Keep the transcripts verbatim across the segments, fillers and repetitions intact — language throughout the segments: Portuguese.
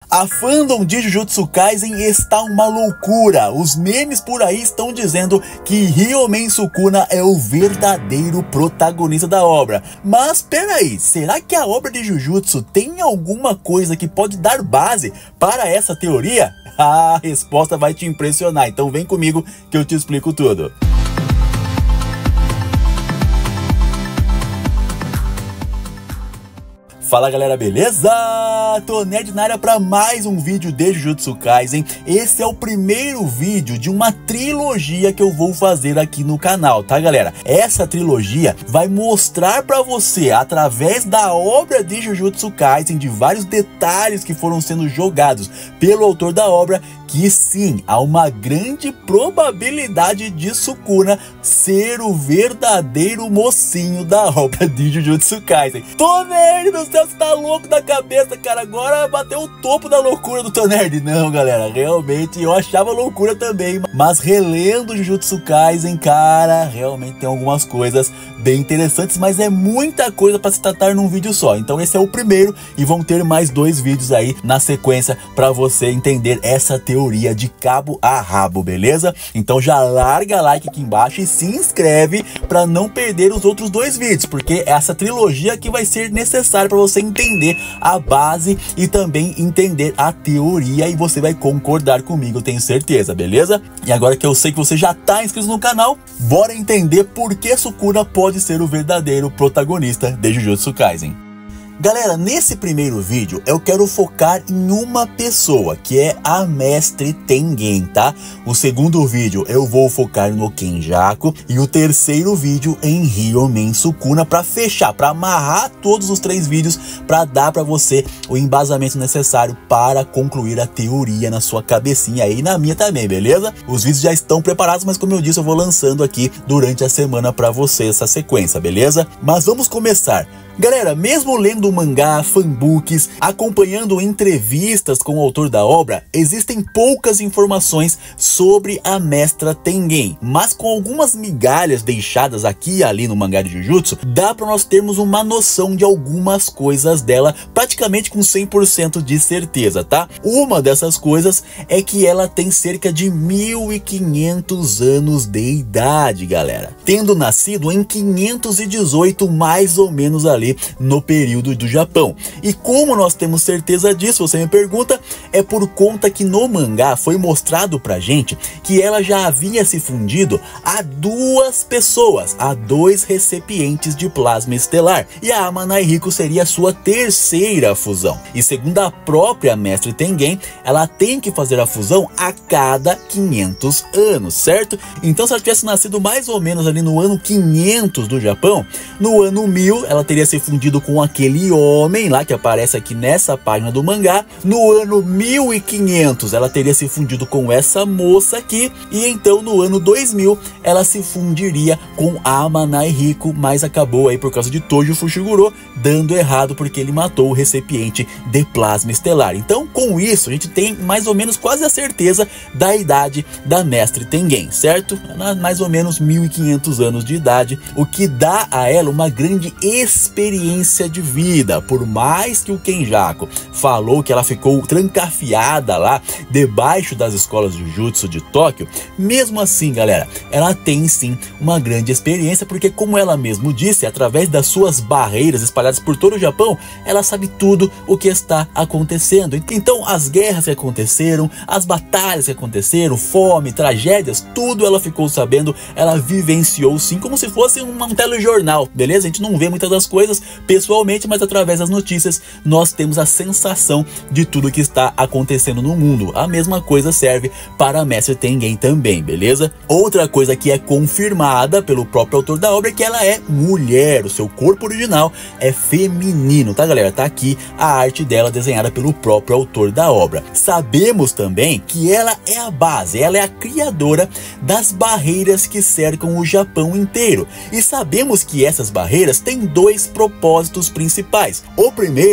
A fandom de Jujutsu Kaisen está uma loucura. Os memes por aí estão dizendo que Ryomen Sukuna é o verdadeiro protagonista da obra. Mas peraí, será que a obra de Jujutsu tem alguma coisa que pode dar base para essa teoria? A resposta vai te impressionar, então vem comigo que eu te explico tudo. Fala galera, beleza? Tô nerd na área para mais um vídeo de Jujutsu Kaisen. Esse é o primeiro vídeo de uma trilogia que eu vou fazer aqui no canal, tá galera? Essa trilogia vai mostrar para você, através da obra de Jujutsu Kaisen, de vários detalhes que foram sendo jogados pelo autor da obra, que sim, há uma grande probabilidade de Sukuna ser o verdadeiro mocinho da obra de Jujutsu Kaisen. Tô nerd do céu, você tá louco da cabeça, cara. Agora bateu o topo da loucura do Tô Nerd. Não, galera, realmente eu achava loucura também. Mas relendo Jujutsu Kaisen, cara, realmente tem algumas coisas bem interessantes, mas é muita coisa para se tratar num vídeo só. Então esse é o primeiro e vão ter mais dois vídeos aí na sequência para você entender essa teoria de cabo a rabo, beleza? Então já larga like aqui embaixo e se inscreve para não perder os outros dois vídeos, porque essa trilogia aqui vai ser necessária para você entender a base e também entender a teoria, e você vai concordar comigo, tenho certeza, beleza? E agora que eu sei que você já tá inscrito no canal, bora entender por que Sukuna pode ser o verdadeiro protagonista de Jujutsu Kaisen. Galera, nesse primeiro vídeo eu quero focar em uma pessoa, que é a Mestre Tengen, tá? O segundo vídeo eu vou focar no Kenjaku e o terceiro vídeo em Ryomen Sukuna, para fechar, para amarrar todos os três vídeos, para dar para você o embasamento necessário para concluir a teoria na sua cabecinha aí, e na minha também, beleza? Os vídeos já estão preparados, mas como eu disse, eu vou lançando aqui durante a semana para você essa sequência, beleza? Mas vamos começar. Galera, mesmo lendo mangá, fanbooks, acompanhando entrevistas com o autor da obra, existem poucas informações sobre a Mestra Tengen, mas com algumas migalhas deixadas aqui e ali no mangá de Jujutsu, dá para nós termos uma noção de algumas coisas dela, praticamente com cem por cento de certeza, tá? Uma dessas coisas é que ela tem cerca de mil e quinhentos anos de idade, galera, tendo nascido em quinhentos e dezoito, mais ou menos ali no período do Japão. E como nós temos certeza disso, você me pergunta, é por conta que no mangá foi mostrado pra gente que ela já havia se fundido a duas pessoas, a dois recipientes de plasma estelar, e a Ama Naihiko seria a sua terceira fusão. E segundo a própria Mestre Tengen, ela tem que fazer a fusão a cada quinhentos anos, certo? Então se ela tivesse nascido mais ou menos ali no ano quinhentos do Japão, no ano mil ela teria se fundido com aquele homem lá que aparece aqui nessa página do mangá. No ano mil e quinhentos ela teria se fundido com essa moça aqui, e então no ano dois mil ela se fundiria com Ama Naihiko, mas acabou aí por causa de Tojo Fushiguro dando errado, porque ele matou o recipiente de plasma estelar. Então com isso a gente tem mais ou menos quase a certeza da idade da Mestre Tengen, certo? Mais ou menos mil e quinhentos anos de idade, o que dá a ela uma grande experiência experiência de vida. Por mais que o Kenjaku falou que ela ficou trancafiada lá debaixo das escolas de Jujutsu de Tóquio, mesmo assim, galera, ela tem sim uma grande experiência, porque como ela mesmo disse, através das suas barreiras espalhadas por todo o Japão, ela sabe tudo o que está acontecendo. Então as guerras que aconteceram, as batalhas que aconteceram, fome, tragédias, tudo ela ficou sabendo, ela vivenciou sim, como se fosse um, um telejornal, beleza? A gente não vê muitas das coisas pessoalmente, mas através das notícias nós temos a sensação de tudo que está acontecendo no mundo. A mesma coisa serve para a Mestre Tengen também, beleza? Outra coisa que é confirmada pelo próprio autor da obra é que ela é mulher, o seu corpo original é feminino, tá galera? Tá aqui a arte dela desenhada pelo próprio autor da obra. Sabemos também que ela é a base, ela é a criadora das barreiras que cercam o Japão inteiro, e sabemos que essas barreiras têm dois propósitos principais. O primeiro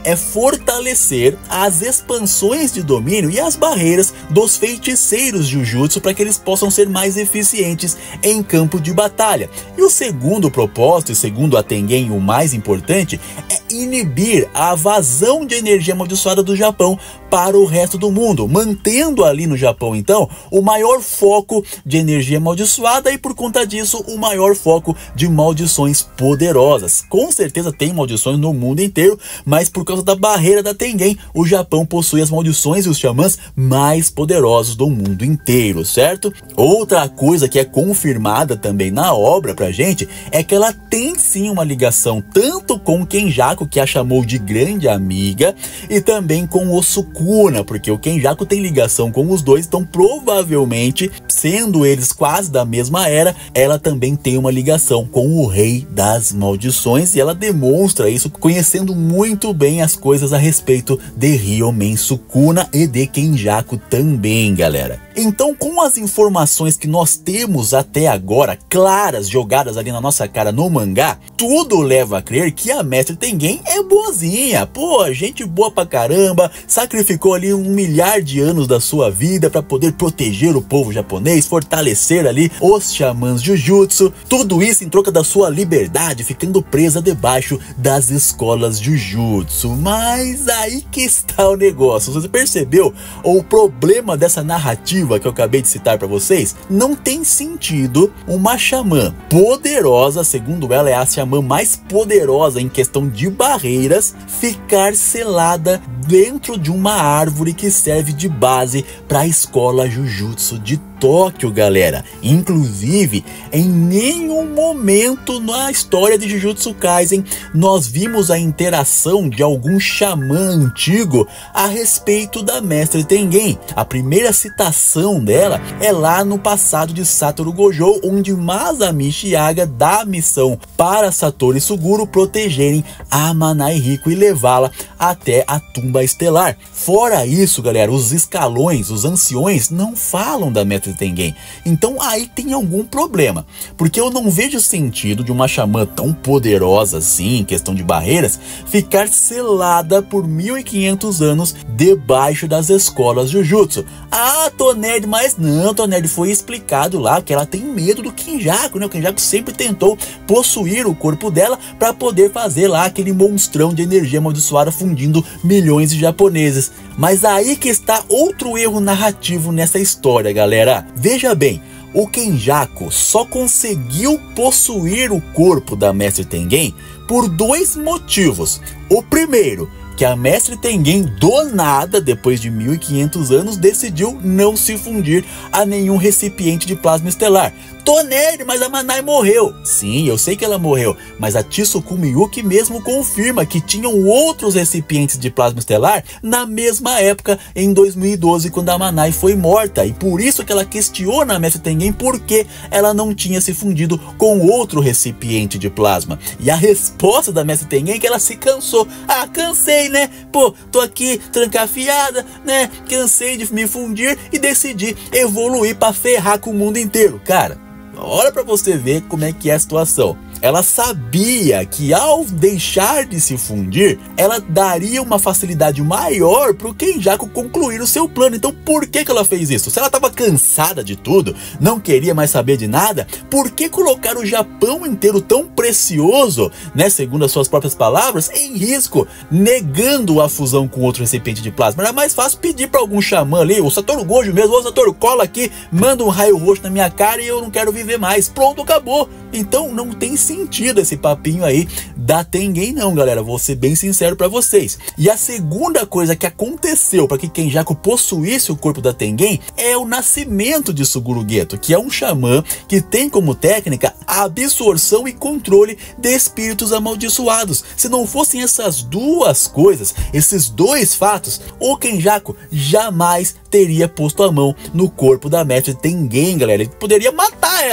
é fortalecer as expansões de domínio e as barreiras dos feiticeiros Jujutsu para que eles possam ser mais eficientes em campo de batalha. E o segundo propósito, e segundo a Tengen o mais importante, é inibir a vazão de energia amaldiçoada do Japão para o resto do mundo, mantendo ali no Japão então o maior foco de energia amaldiçoada e por conta disso o maior foco de maldições poderosas. Com certeza tem maldições no mundo inteiro, mas por causa da barreira da Tengen, o Japão possui as maldições e os xamãs mais poderosos do mundo inteiro, certo? Outra coisa que é confirmada também na obra pra gente é que ela tem sim uma ligação tanto com Kenjaku, que a chamou de grande amiga, e também com o Sukuna, porque o Kenjaku tem ligação com os dois, então provavelmente, sendo eles quase da mesma era, ela também tem uma ligação com o Rei das Maldições, e ela demonstra isso conhecendo muito bem as coisas a respeito de Ryomen Sukuna e de Kenjaku também, galera. Então, com as informações que nós temos até agora, claras, jogadas ali na nossa cara no mangá, tudo leva a crer que a Mestre Tengen é boazinha. Pô, gente boa pra caramba, sacrificou ali um milhar de anos da sua vida para poder proteger o povo japonês, fortalecer ali os xamãs Jujutsu, tudo isso em troca da sua liberdade, ficando presa debaixo das escolas Jujutsu. Mas aí que está o negócio, você percebeu o problema dessa narrativa que eu acabei de citar para vocês? Não tem sentido uma xamã poderosa, segundo ela é a xamã mais poderosa em questão de barreiras, ficar selada dentro de uma árvore que serve de base para a escola Jujutsu de Tóquio, galera. Inclusive, em nenhum momento na história de Jujutsu Kaisen nós vimos a interação de algum xamã antigo a respeito da Mestre Tengen. A primeira citação dela é lá no passado de Satoru Gojo, onde Masami Shiaga dá a missão para Satoru e Suguru protegerem a Amanai Riko e levá-la até a tumba estelar. Fora isso, galera, os escalões, os anciões não falam da Mestre Tengen. Então aí tem algum problema, porque eu não vejo sentido de uma xamã tão poderosa assim, em questão de barreiras, ficar selada por mil e quinhentos anos debaixo das escolas Jujutsu. Ah, Tonerd, mas não, Tonerd, foi explicado lá que ela tem medo do Kenjaku, né? O Kenjaku sempre tentou possuir o corpo dela para poder fazer lá aquele monstrão de energia amaldiçoada fundindo milhões de japoneses. Mas aí que está outro erro narrativo nessa história, galera. Veja bem, o Kenjaku só conseguiu possuir o corpo da Mestre Tengen por dois motivos. O primeiro, que a Mestre Tengen do nada, depois de mil e quinhentos anos, decidiu não se fundir a nenhum recipiente de plasma estelar. Tonerd, mas a Manai morreu. Sim, eu sei que ela morreu, mas a Tsukumi Yuki mesmo confirma que tinham outros recipientes de plasma estelar na mesma época, em dois mil e doze, quando a Manai foi morta, e por isso que ela questiona a Mestre Tengen porque ela não tinha se fundido com outro recipiente de plasma. E a resposta da Mestre Tengen é que ela se cansou. Ah, cansei, né? Pô, tô aqui trancafiada, né? Cansei de me fundir e decidi evoluir pra ferrar com o mundo inteiro. Cara, olha pra você ver como é que é a situação. Ela sabia que ao deixar de se fundir, ela daria uma facilidade maior para o Kenjaku concluir o seu plano. Então por que que ela fez isso? Se ela estava cansada de tudo, não queria mais saber de nada, por que colocar o Japão inteiro tão precioso, né, segundo as suas próprias palavras, em risco, negando a fusão com outro recipiente de plasma? Era mais fácil pedir para algum xamã ali, o Satoru Gojo mesmo: ô Satoru, cola aqui, manda um raio roxo na minha cara e eu não quero viver mais. Pronto, acabou. Então não tem sentido esse papinho aí da Tengen não, galera, vou ser bem sincero pra vocês. E a segunda coisa que aconteceu para que Kenjaku possuísse o corpo da Tengen é o nascimento de Suguru Geto, que é um xamã que tem como técnica a absorção e controle de espíritos amaldiçoados. Se não fossem essas duas coisas, esses dois fatos, o Kenjaku jamais teria posto a mão no corpo da Mestre Tengen, galera. Ele poderia matar ela,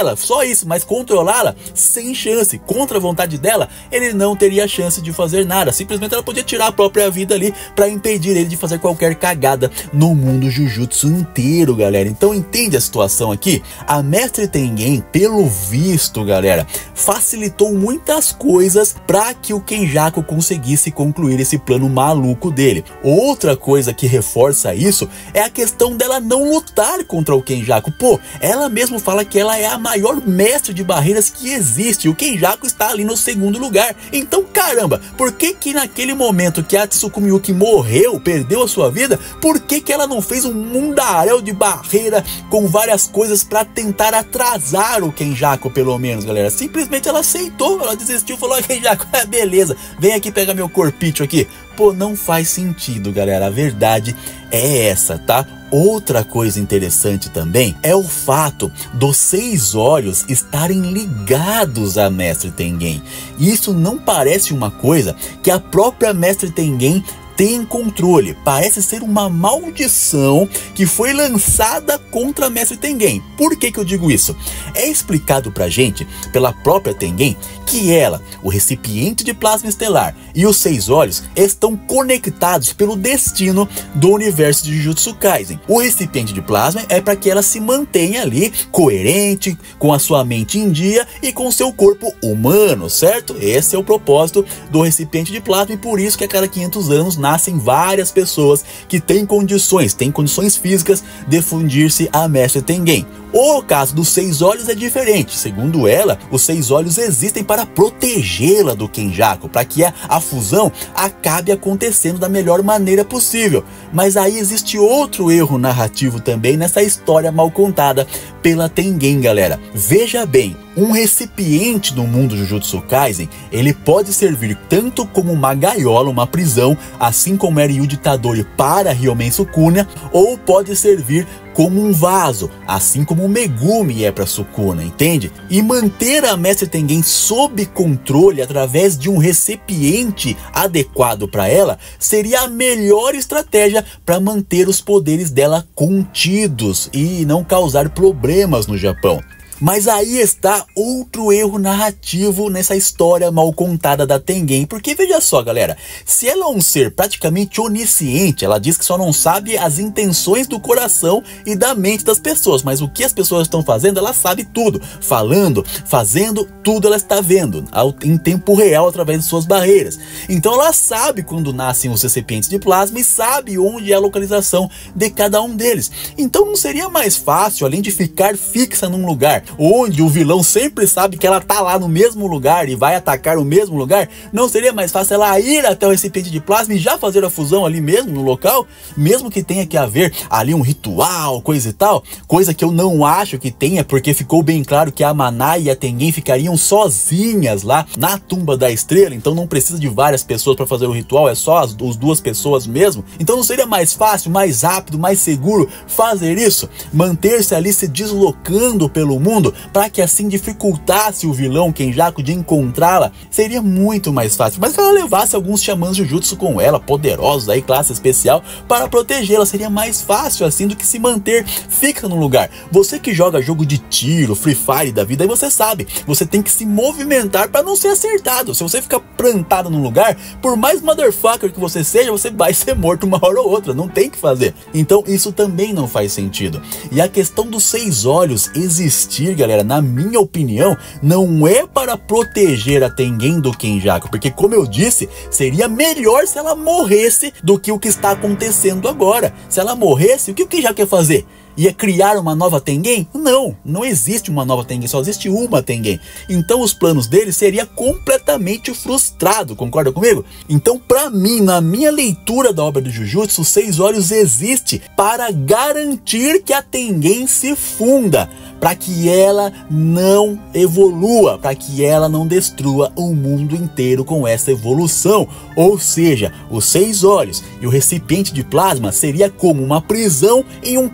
ela, só isso, mas controlá-la sem chance, contra a vontade dela, ele não teria chance de fazer nada, simplesmente ela podia tirar a própria vida ali para impedir ele de fazer qualquer cagada no mundo Jujutsu inteiro, galera. Então entende a situação aqui? A Mestre Tengen, pelo visto, galera, facilitou muitas coisas para que o Kenjaku conseguisse concluir esse plano maluco dele. Outra coisa que reforça isso é a questão dela não lutar contra o Kenjaku. Pô, ela mesmo fala que ela é a maior mestre de barreiras que existe, o Kenjaku está ali no segundo lugar. Então, caramba, por que que naquele momento que a Tsukumi Yuki morreu, perdeu a sua vida, por que que ela não fez um mundaréu de barreira com várias coisas para tentar atrasar o Kenjaku, pelo menos, galera? Simplesmente ela aceitou, ela desistiu, falou: Kenjaku, é beleza, vem aqui pegar meu corpício aqui. Pô, não faz sentido, galera, a verdade é essa, tá? Outra coisa interessante também é o fato dos seis olhos estarem ligados à Mestre Tengen. Isso não parece uma coisa que a própria Mestre Tengen tem controle, parece ser uma maldição que foi lançada contra a Mestre Tengen. Por que que eu digo isso? É explicado pra gente pela própria Tengen que ela, o recipiente de plasma estelar e os seis olhos estão conectados pelo destino do universo de Jujutsu Kaisen. O recipiente de plasma é para que ela se mantenha ali coerente, com a sua mente em dia e com seu corpo humano, certo? Esse é o propósito do recipiente de plasma e por isso que a cada quinhentos anos nascem várias pessoas que têm condições, têm condições físicas de fundir-se a Mestre Tengen. O caso dos seis olhos é diferente. Segundo ela, os seis olhos existem para protegê-la do Kenjaku, para que a, a fusão acabe acontecendo da melhor maneira possível. Mas aí existe outro erro narrativo também nessa história mal contada pela Tengen, galera. Veja bem, um recipiente no mundo Jujutsu Kaisen, ele pode servir tanto como uma gaiola, uma prisão, assim como era Yuji Tadori para Ryomen Sukuna, ou pode servir como um vaso, assim como o Megumi é para Sukuna, entende? E manter a Mestre Tengen sob controle através de um recipiente adequado para ela seria a melhor estratégia para manter os poderes dela contidos e não causar problemas no Japão. Mas aí está outro erro narrativo nessa história mal contada da Tengen, porque veja só, galera, se ela é um ser praticamente onisciente, ela diz que só não sabe as intenções do coração e da mente das pessoas, mas o que as pessoas estão fazendo, ela sabe tudo, falando, fazendo, tudo ela está vendo, em tempo real através de suas barreiras. Então ela sabe quando nascem os recipientes de plasma e sabe onde é a localização de cada um deles. Então não seria mais fácil, além de ficar fixa num lugar onde o vilão sempre sabe que ela tá lá no mesmo lugar e vai atacar o mesmo lugar, não seria mais fácil ela ir até o recipiente de plasma e já fazer a fusão ali mesmo no local, mesmo que tenha que haver ali um ritual, coisa e tal, coisa que eu não acho que tenha, porque ficou bem claro que a Manai e a Tengen ficariam sozinhas lá na tumba da estrela, então não precisa de várias pessoas para fazer o ritual, é só as, as duas pessoas mesmo. Então não seria mais fácil, mais rápido, mais seguro fazer isso, manter-se ali se deslocando pelo mundo para que assim dificultasse o vilão Kenjaku de encontrá-la? Seria muito mais fácil, mas se ela levasse alguns xamãs Jujutsu com ela, poderosos aí, classe especial, para protegê-la, seria mais fácil assim do que se manter fixa no lugar. Você que joga jogo de tiro, Free Fire da vida, aí você sabe, você tem que se movimentar para não ser acertado. Se você ficar plantado num lugar, por mais motherfucker que você seja, você vai ser morto uma hora ou outra, não tem que fazer. Então isso também não faz sentido. E a questão dos seis olhos existir, galera, na minha opinião, não é para proteger a Tengen do Kenjaku, porque como eu disse, seria melhor se ela morresse do que o que está acontecendo agora. Se ela morresse, o que o Kenjaku ia fazer? Ia criar uma nova Tengen? Não, não existe uma nova Tengen, só existe uma Tengen. Então os planos dele seria completamente frustrado, concorda comigo? Então pra mim, na minha leitura da obra do Jujutsu, os seis olhos existe para garantir que a Tengen se funda, para que ela não evolua, para que ela não destrua o mundo inteiro com essa evolução. Ou seja, os seis olhos e o recipiente de plasma seria como uma prisão em um carcereiro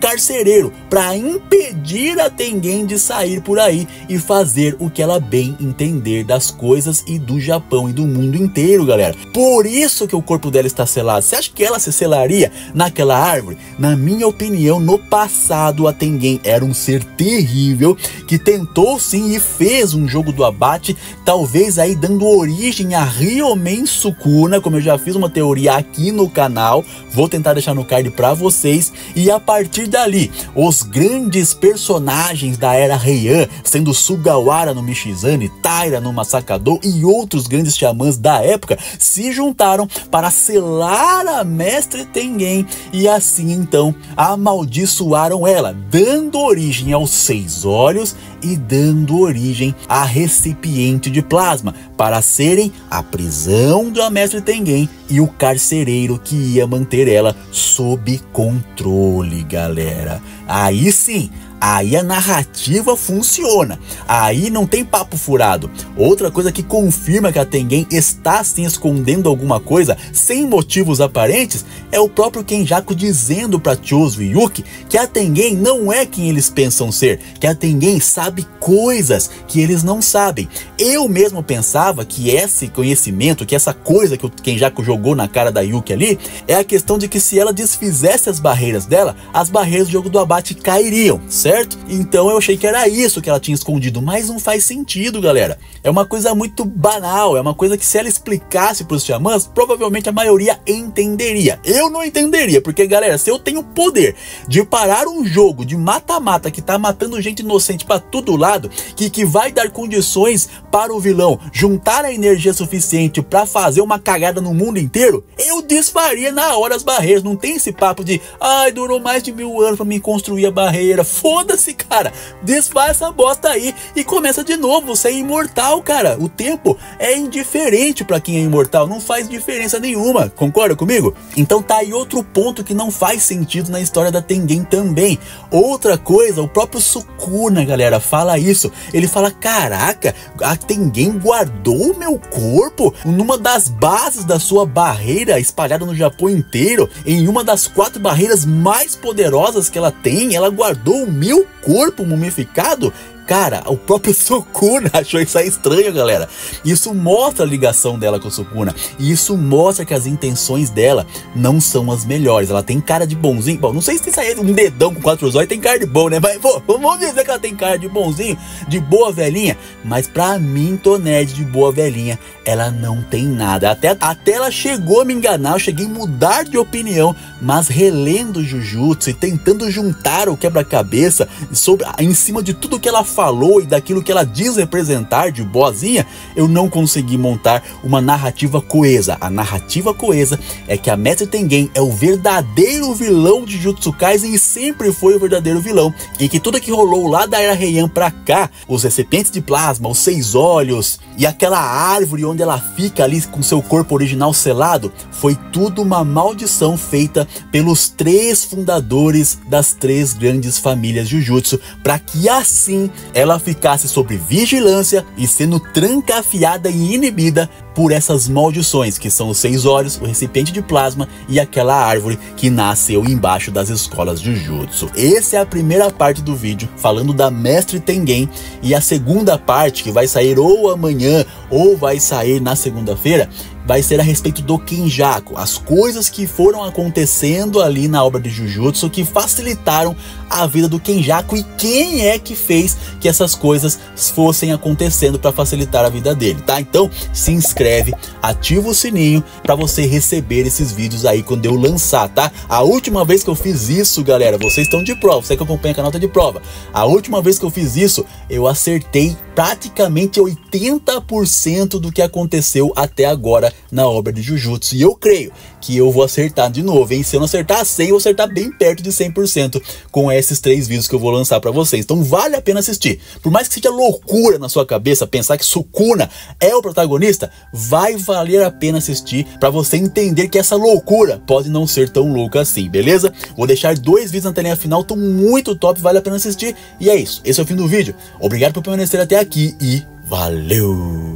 desespero para impedir a Tengen de sair por aí e fazer o que ela bem entender das coisas e do Japão e do mundo inteiro, galera. Por isso que o corpo dela está selado. Você acha que ela se selaria naquela árvore? Na minha opinião, no passado a Tengen era um ser terrível que tentou sim e fez um jogo do abate, talvez aí dando origem a Ryomen Sukuna, como eu já fiz uma teoria aqui no canal, vou tentar deixar no card para vocês. E a partir dali, os grandes personagens da era Heian, sendo Sugawara no Michizane, Taira no Masakado e outros grandes xamãs da época, se juntaram para selar a Mestre Tengen e assim então amaldiçoaram ela, dando origem aos seis olhos e dando origem a recipiente de plasma, para serem a prisão da Mestre Tengen e o carcereiro que ia manter ela sob controle, galera. Aí sim, aí a narrativa funciona, aí não tem papo furado. Outra coisa que confirma que a Tengen está sim escondendo alguma coisa sem motivos aparentes é o próprio Kenjaku dizendo para Chozo e Yuki que a Tengen não é quem eles pensam ser, que a Tengen sabe coisas que eles não sabem. Eu mesmo pensava que esse conhecimento, que essa coisa que o Kenjaku jogou na cara da Yuki ali, é a questão de que se ela desfizesse as barreiras dela, as barreiras do jogo do abate cairiam, certo? Então eu achei que era isso que ela tinha escondido, mas não faz sentido, galera. É uma coisa muito banal, é uma coisa que se ela explicasse para os xamãs, provavelmente a maioria entenderia. Eu não entenderia, porque, galera, se eu tenho o poder de parar um jogo de mata-mata que tá matando gente inocente para todo lado, que, que vai dar condições para o vilão juntar a energia suficiente para fazer uma cagada no mundo inteiro, eu desfaria na hora as barreiras. Não tem esse papo de, ai, durou mais de mil anos para me construir a barreira. Foda-se, cara, desfaz essa bosta aí e começa de novo. Você é imortal, cara. O tempo é indiferente para quem é imortal, não faz diferença nenhuma, concorda comigo? Então tá aí outro ponto que não faz sentido na história da Tengen também. Outra coisa, o próprio Sukuna, galera, fala isso. Ele fala, caraca, a Tengen guardou o meu corpo numa das bases da sua barreira espalhada no Japão inteiro, em uma das quatro barreiras mais poderosas que ela tem. Ela guardou o meu corpo mumificado. Cara, o próprio Sukuna achou isso aí estranho, galera. Isso mostra a ligação dela com o Sukuna. E isso mostra que as intenções dela não são as melhores. Ela tem cara de bonzinho. Bom, não sei se tem um dedão com quatro olhos tem cara de bom, né? Mas, pô, vamos dizer que ela tem cara de bonzinho, de boa velhinha. Mas pra mim, Toned, de boa velhinha, ela não tem nada. Até, até ela chegou a me enganar, eu cheguei a mudar de opinião. Mas relendo Jujutsu e tentando juntar o quebra-cabeça sobre, em cima de tudo que ela falou e daquilo que ela diz representar de boazinha, eu não consegui montar uma narrativa coesa. A narrativa coesa é que a Mestre Tengen é o verdadeiro vilão de Jujutsu Kaisen e sempre foi o verdadeiro vilão, e que tudo que rolou lá da era Heian pra cá, os recipientes de plasma, os seis olhos e aquela árvore onde ela fica ali com seu corpo original selado, foi tudo uma maldição feita pelos três fundadores das três grandes famílias Jujutsu, para que assim ela ficasse sob vigilância e sendo trancafiada e inibida por essas maldições, que são os seis olhos, o recipiente de plasma e aquela árvore que nasceu embaixo das escolas Jujutsu. Essa é a primeira parte do vídeo, falando da Mestre Tengen, e a segunda parte, que vai sair ou amanhã ou vai sair na segunda-feira, vai ser a respeito do Kenjaku, as coisas que foram acontecendo ali na obra de Jujutsu que facilitaram a vida do Kenjaku e quem é que fez que essas coisas fossem acontecendo para facilitar a vida dele, tá? Então se inscreve, ativa o sininho para você receber esses vídeos aí quando eu lançar, tá? A última vez que eu fiz isso, galera, vocês estão de prova, você que acompanha o canal tá de prova. A última vez que eu fiz isso, eu acertei praticamente oitenta por cento do que aconteceu até agora na obra de Jujutsu, e eu creio que eu vou acertar de novo, hein? Se eu não acertar cem, eu vou acertar bem perto de cem por cento com esses três vídeos que eu vou lançar pra vocês. Então vale a pena assistir. Por mais que seja loucura na sua cabeça pensar que Sukuna é o protagonista, vai valer a pena assistir pra você entender que essa loucura pode não ser tão louca assim, beleza? Vou deixar dois vídeos na telinha final, tão muito top, vale a pena assistir. E é isso, esse é o fim do vídeo. Obrigado por permanecer até aqui e valeu!